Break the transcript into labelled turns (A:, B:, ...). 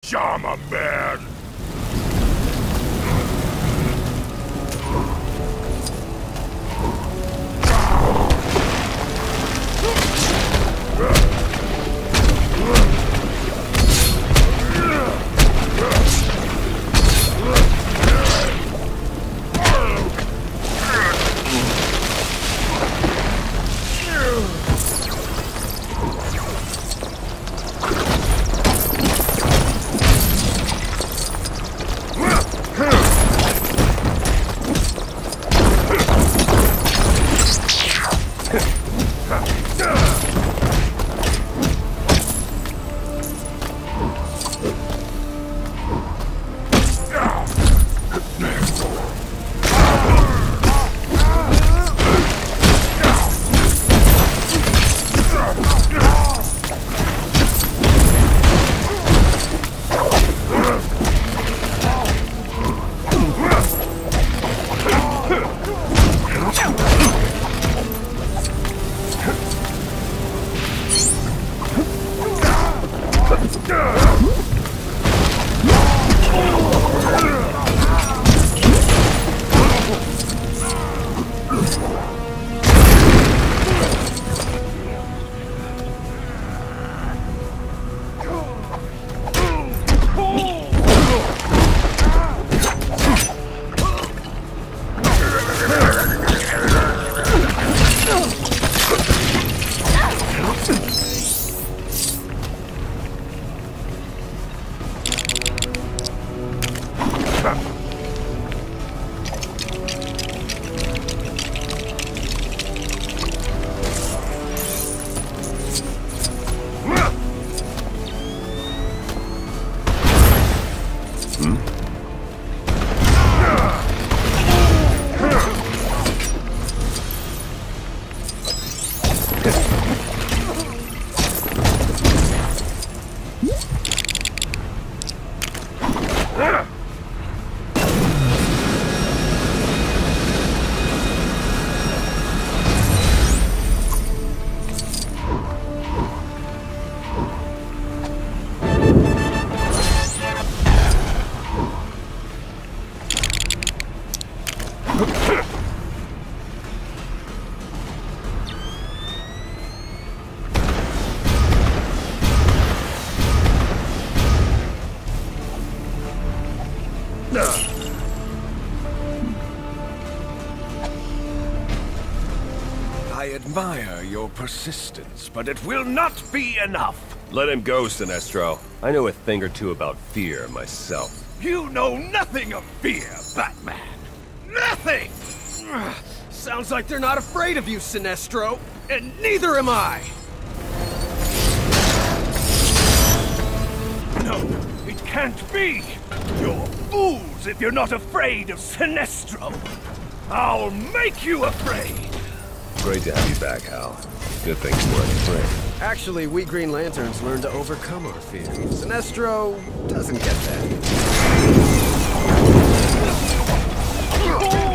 A: pajama man!
B: I admire your persistence, but it will not be enough.
C: Let him go, Sinestro. I know a thing or two about fear myself.
B: You know nothing of fear, Batman. Nothing!
D: Sounds like they're not afraid of you, Sinestro. And neither am I!
B: No, it can't be! You're fools if you're not afraid of Sinestro! I'll make you afraid!
C: Great to have you back, Hal. Good thing you weren't afraid.
D: Actually, we Green Lanterns learn to overcome our fears. Sinestro doesn't get that.